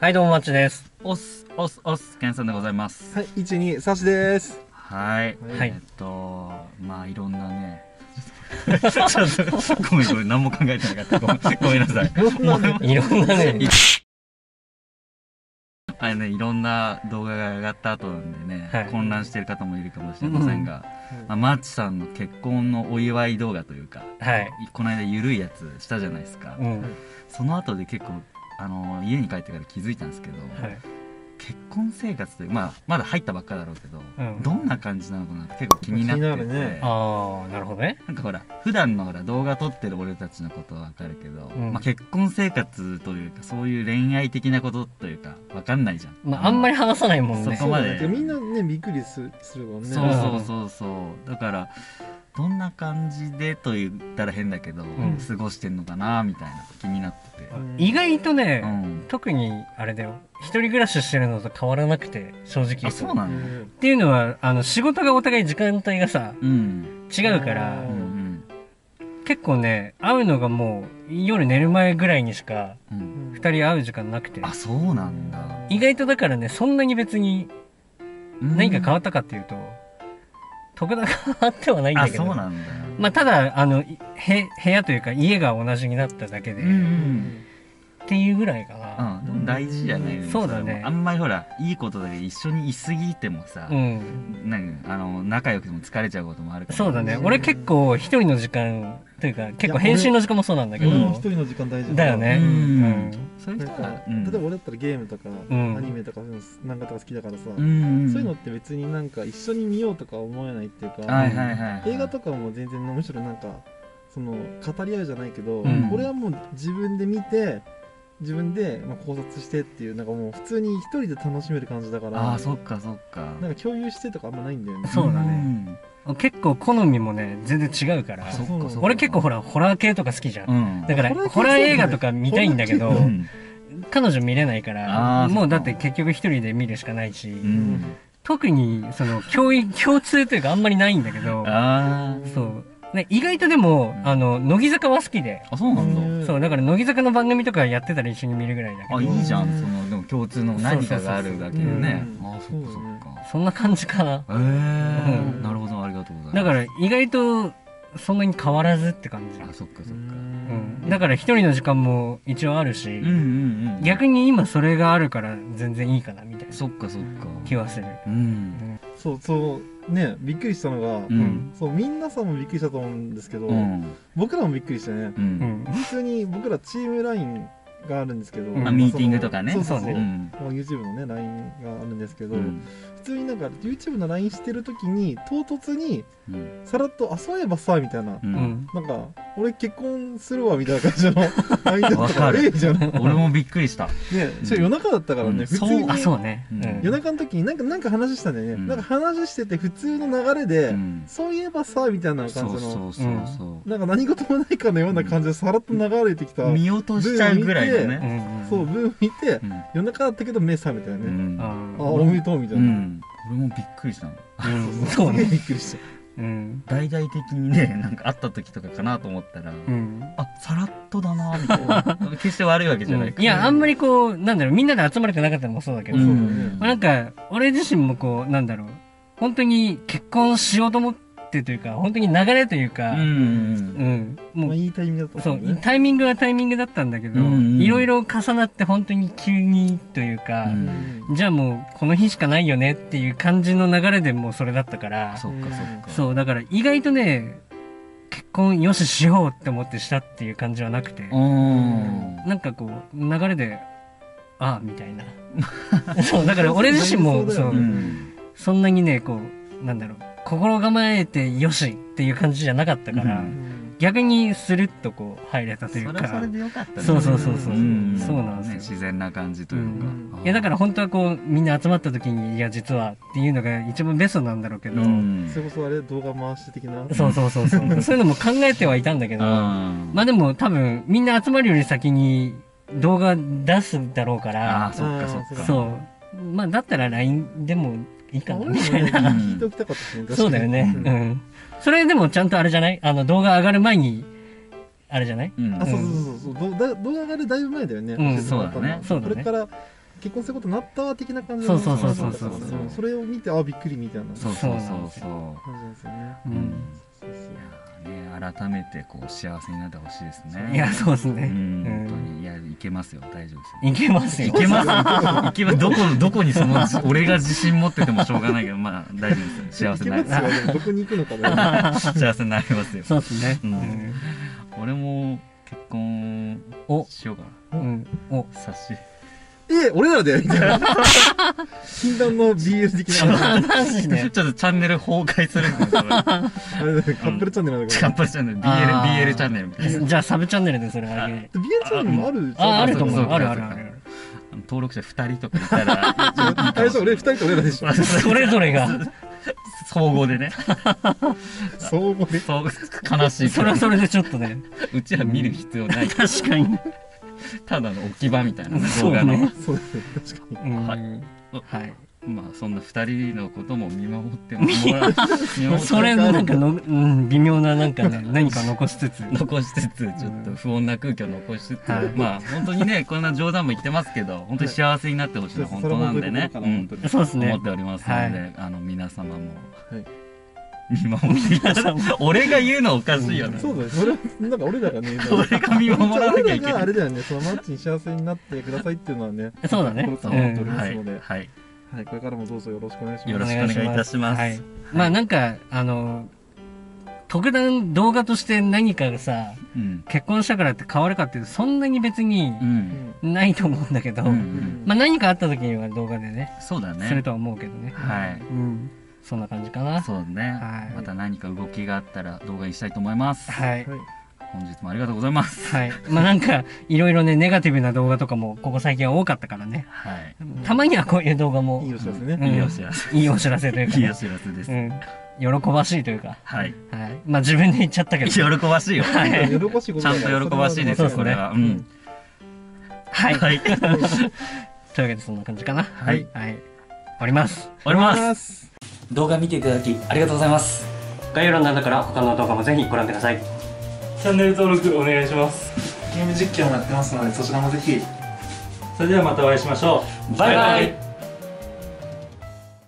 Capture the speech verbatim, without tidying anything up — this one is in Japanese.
はい、どうも、まちです。 おす、おす、おす、けんさんでございます。 はい、いち、に、さしです。 はい。 はいえっと、まあ、いろんなね。ちょっと、ごめんごめん、何も考えてなかった。ごめん、ごめんなさい。 いろんなね。 あれね、いろんな動画が上がった後なんでね、 はい、 混乱してる方もいるかもしれませんが、うんまあ、マッチさんの結婚のお祝い動画というか、 はい、 この間ゆるいやつしたじゃないですか。うん、その後で結構、あの家に帰ってから気づいたんですけど、はい、結婚生活という、まあ、まだ入ったばっかだろうけど、うん、どんな感じなのかなって結構気になってて、気になるね。 ああ、なるほどね。 なんかほら普段のほら動画撮ってる俺たちのことはわかるけど、うん、まあ、結婚生活というかそういう恋愛的なことというかわかんないじゃん。 まあ、あんまり話さないもんね。 そこまでみんなねびっくりするもんね。 そうそうそうそうだからどんな感じでと言ったら変だけど、うん、過ごしてんのかなみたいな気になってて、 うん、意外とね、うん、特にあれだよ、一人暮らししてるのと変わらなくて、正直。 あ、そうなの？ っていうのはあの仕事がお互い時間帯がさ、うん、違うから、うんうん、結構ね会うのがもう夜寝る前ぐらいにしかふたり会う時間なくて、 あ、そうなんだ。 意外とだからね、そんなに別に何か変わったかっていうと、特段変わってはないんだけど、 あ、そうなんだ。 まあただあのへ部屋というか家が同じになっただけで、うんうん、っていうぐらいかな。 うん、大事じゃないですか。 そうだね。 あんまりほらいいことだけど一緒にいすぎてもさ、うん、なんかあの仲良くても疲れちゃうこともあるから。 そうだね。俺結構一人の時間というか結構返信の時間もそうなんだけど、 一人の時間大事だよね。うん。 そういう人は、例えば俺だったらゲームとかアニメとか漫画とか好きだからさ、そういうのって別になんか一緒に見ようとか思えないっていうか、映画とかも全然むしろなんかその語り合うじゃないけど、俺はもう自分で見て自分でまあ考察してっていうなんかもう普通に一人で楽しめる感じだから。 あ、そっかそっか。 なんか共有してとかあんまないんだよね。 そうだね。結構好みもね全然違うから、俺結構ほらホラー系とか好きじゃん、うん、だからホラー映画とか見たいんだけど、うん、彼女見れないからもうだって結局一人で見るしかないし、うん、特にその共共通というかあんまりないんだけど、あそうね、意外とでも、あの、乃木坂は好きで。 あ、そうなんだ。 そう、だから乃木坂の番組とかやってたら一緒に見るぐらいだけど。 あ、いいじゃん。その、でも共通の何かがあるだけでね。あ、そっかそっか。 そんな感じかな。 へえ。なるほど、ありがとうございます。 だから意外と、そんなに変わらずって感じ。 あ、そっかそっか。うん 。だから一人の時間も一応あるし、逆に今それがあるから全然いいかなみたいな。 そっかそっか。 気はする。 うん。そうそう。ね、びっくりしたのが、うん、そうみんなさんもびっくりしたと思うんですけど、うん、僕らもびっくりしてね、うん、普通に僕らチームラインがあるんですけど、 まあ、ミーティングとかね、 そうそうそう、うん、YouTube のね ライン があるんですけど、うん、普通になんか YouTube の ライン してる時に唐突にさらっと「あ、そういえばさ」みたいな、うん、なんか「俺結婚するわ」みたいな感じの ライン だったからええじゃん。 俺もびっくりしたね。 それ夜中だったからね、普通にあ、そうね、 夜中の時になんかなんか話したんだよね。なんか話してて普通の流れで「そういえばさ」みたいな感じの、なんか何事もないかのような感じでさらっと流れてきた、 見落としちゃうぐらいだね。 そう、文見て、うん、夜中だったけど目覚めたよね、うん、ああおめでとうみたいな、うん、 俺もびっくりしたの、 うん、そうねびっくりした、 うん、大々的にねなんか会った時とかかなと思ったら、うん、あ、さらっとだなみたいな決して悪いわけじゃない、うん、 いやあんまりこうなんだろうみんなで集まれてなかったのもそうだけど、うん、まあ、なんか俺自身もこうなんだろう本当に結婚しようと思ってというか本当に流れというか、うん、うん、 もういいタイミングだった、 ね、そうタイミングはタイミングだったんだけど、いろいろ重なって本当に急にというか、うん、じゃあもうこの日しかないよねっていう感じの流れでもうそれだったから、 そっかそっか、 そうだから意外とね結婚よししようって思ってしたっていう感じはなくて、なんかこう流れでああみたいなそうだから俺自身もそう、うん、そんなにねこうなんだろう心構えてよしっていう感じじゃなかったから、うん、逆にスルッとこう入れたというか、 それはそれでよかったね。 そうそうそうそう、うん、 そうなんですよ、ね、自然な感じというか、 うん、いやだから本当はこうみんな集まった時にいや実はっていうのが一番ベストなんだろうけど、うん、 それこそあれ動画回し的なそうそうそうそうそういうのも考えてはいたんだけど、まあでも多分みんな集まるより先に動画出すだろうから、 あ、そっかそっか、 そうまあだったら ライン でもいいかなみたいな。 聞いておきたかったですね。 そうだよね。うん。それでもちゃんとあれじゃない？あの動画上がる前にあれじゃない？ あ、そうそうそうそう。動画上がるだいぶ前だよね。 そうだね。 そうだね。 これから結婚することになったわ的な感じそうそうそうそうそう、 それを見てあびっくりみたいなそうそうそうそう感じなんですよね。うん、そうそうね、改めてこう幸せになってほしいですね。 いやそうですね。 本当にいやいけますよ、大丈夫ですよ。いけますよ。 いけます。いけます。どこどこにその俺が自信持っててもしょうがないけど、まあ大丈夫ですよ。幸せになります。 どこに行くのかな。 幸せになりますよ。 そうですね。 俺も結婚をしようかな。うん。お、さし。 え、俺らでみたいな。禁断の ビーエル 的な。 マジで。 ちょっとチャンネル崩壊するんだよ。 あれだね、カップルチャンネルなんだカップルチャンネル、ビーエル、ビーエル チャンネル。 じゃあサブチャンネルでそれあげる。 ビーエル チャンネルもある。 あ、あると思う。あるあるある。 登録者ふたりとかいたら。 最初俺ふたりと俺らでしょ。 それぞれが。 総合でね。 総合で。 悲しい。 それはそれでちょっとね。 うちは見る必要ない。 確かに。 ただの置き場みたいな動画の。 そうですね、確かに。 はい。はい。まあそんなふたりのことも見守ってもらう。 それなんかの、うん、微妙ななんかね、何か残しつつ残しつつちょっと不穏な空気を残しつつ、まあ本当にねこんな冗談も言ってますけど本当に幸せになってほしいのは本当なんでね、 そうですね、 思っておりますので、あの皆様も見守ってください。俺が言うのはおかしいよね。 そうだね。それなんか俺らがね、 俺が見守らなきゃいけない。 あれだよね。そのマッチに幸せになってくださいっていうのはね。 そうだね。 心から思っておりますので。 はい。 はい、これからもどうぞよろしくお願いします。 よろしくお願いいたします。はい。 まあなんかあの特段動画として何かがさ、結婚したからって変わるかっていうとそんなに別にないと思うんだけど、まあ何かあった時には動画でね、 そうだね。 するとは思うけどね。 はい。 うん。そんな感じかな。 そうね。はい。また何か動きがあったら動画にしたいと思います。 はい。 本日もありがとうございます。 はい。まあなんかいろいろねネガティブな動画とかもここ最近は多かったからね。 はい。 たまにはこういう動画もいいお知らせね。 いいお知らせ。 いいお知らせというか。 いいお知らせです。 喜ばしいというか。 はい。 はい。まあ自分で言っちゃったけど。 喜ばしいよ。 はい。喜ばしいこと。 ちゃんと喜ばしいですよこれは。うん。 はい。というわけでそんな感じかな。 はい。 はい。終わります。 終わります。 動画見ていただきありがとうございます。概要欄の中から他の動画もぜひご覧ください。 チャンネル登録お願いします。 ゲーム実況もやってますのでそちらもぜひ。 それではまたお会いしましょう。 バイバイ。